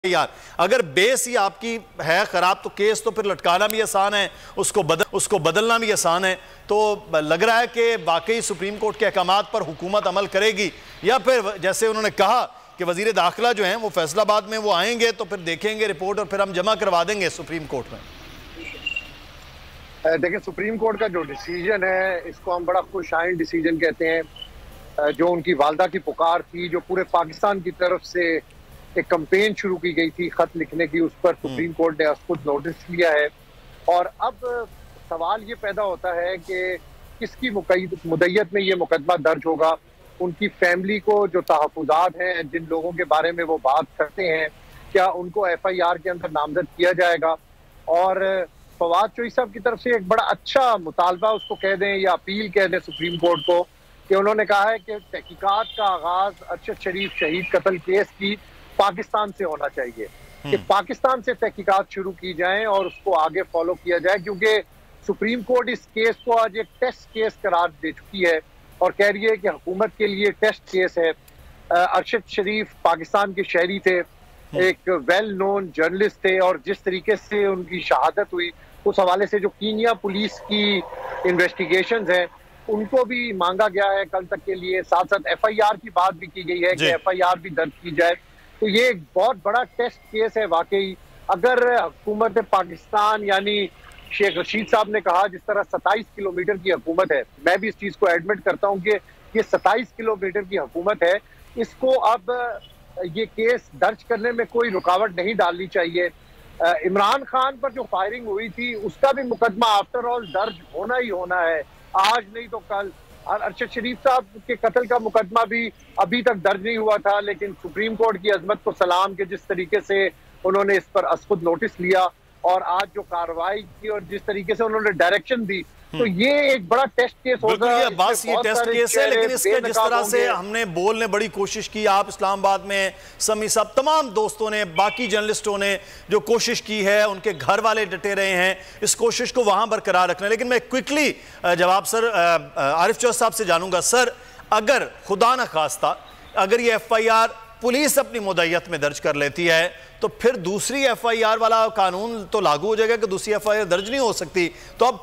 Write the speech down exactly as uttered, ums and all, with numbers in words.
یار اگر بیس ہی آپ کی ہے خراب تو کیس تو پھر لٹکانا بھی آسان ہے، اس کو بدل اس کو بدلنا بھی آسان ہے. تو لگ رہا ہے کہ واقعی سپریم کورٹ کے احکامات پر حکومت عمل کرے گی، یا پھر جیسے انہوں نے کہا کہ وزیر داخلہ جو ہیں وہ فیصل آباد میں وہ آئیں گے تو پھر دیکھیں گے رپورٹ اور پھر ہم جمع کروا دیں گے سپریم کورٹ میں. دیکھیں سپریم کورٹ کا جو ڈیسیجن ہے اس کو ہم بڑا خوش آئند ڈیسیجن کہتے ہیں. جو ان کی والدہ کی پکار تھی، جو پورے پاکستان کی طرف سے ایک کمپین شروع کی گئی تھی خط لکھنے کی، اس پر سپریم کورٹ نے خود نوٹس لیا ہے. اور اب سوال یہ پیدا ہوتا ہے کہ کس کی مدعیت میں یہ مقدمہ درج ہوگا. ان کی فیملی کو جو تحفظات ہیں، جن لوگوں کے بارے میں وہ بات کرتے ہیں، کیا ان کو ایف آئی آر کے اندر نامزد کیا جائے گا؟ اور فواد چوہی صاحب کی طرف سے ایک بڑا اچھا مطالبہ اس کو کہہ دیں یا اپیل کہہ دیں سپریم کورٹ کو، کہ انہوں نے کہا ہے کہ تحقیقات کا آغاز ارشد شریف شہید قتل کیس کی پاکستان سے ہونا چاہیے، کہ پاکستان سے تحقیقات شروع کی جائیں اور اس کو آگے فالو کیا جائے. کیونکہ سپریم کورٹ اس کیس کو آج ایک ٹیسٹ کیس قرار دے چکی ہے اور کہہ رہی ہے کہ حکومت کے لیے ٹیسٹ کیس ہے. ارشد شریف پاکستان کے شہری تھے، ایک ویل نون جرنلسٹ تھے، اور جس طریقے سے ان کی شہادت ہوئی اس حوالے سے جو کینیا پولیس کی انویسٹیگیشنز ہیں ان کو بھی مانگا گیا ہے کل تک کے لیے. ساتھ ساتھ ایف آئی آر کی بات بھی کی گئی ہے کہ ایف آئی آر بھی درج کی جائے. تو یہ ایک بہت بڑا ٹیسٹ کیس ہے واقعی. اگر حکومت پاکستان یعنی شیخ رشید صاحب نے کہا جس طرح ستائیس کلومیٹر کی حکومت ہے، میں بھی اس چیز کو ایڈمٹ کرتا ہوں کہ یہ ستائیس کلومیٹر کی حکومت ہے، اس کو اب یہ کیس درج کرنے میں کوئی رکاوٹ نہیں ڈالنی چاہیے. عمران خان پر جو فائرنگ ہوئی تھی اس کا بھی مقدمہ آفٹر آل درج ہونا ہی ہونا ہے، آج نہیں تو کل. اور ارشد شریف صاحب کے قتل کا مقدمہ بھی ابھی تک درج نہیں ہوا تھا، لیکن سپریم کورٹ کی عظمت کو سلام کہ جس طریقے سے انہوں نے اس پر از خود نوٹس لیا اور آج جو کارروائی کی اور جس طریقے سے انہوں نے ڈائریکشن دی، تو یہ ایک بڑا ٹیسٹ کیس ہوگا. بالکل یہ بات یہ ٹیسٹ کیس ہے، لیکن اس کے جس طرح سے ہم نے بولنے بڑی کوشش کی، آپ اسلام آباد میں سمی صاحب تمام دوستوں نے، باقی جرنلسٹوں نے جو کوشش کی ہے، ان کے گھر والے ڈٹے رہے ہیں اس کوشش کو وہاں برقرار رکھنا. لیکن میں کوئکلی جواب سر عارف چوہی صاحب سے جانوں گا. سر اگر خدا نہ خواستہ اگر یہ ایف آئی آر پولیس اپنی مدعیت میں درج کر لیتی ہے تو پھر دوسری ایف آئی آر والا قانون تو لاگو ہو جائے گا کہ دوسری ایف آئی آر درج نہیں ہو سکتی. تو اب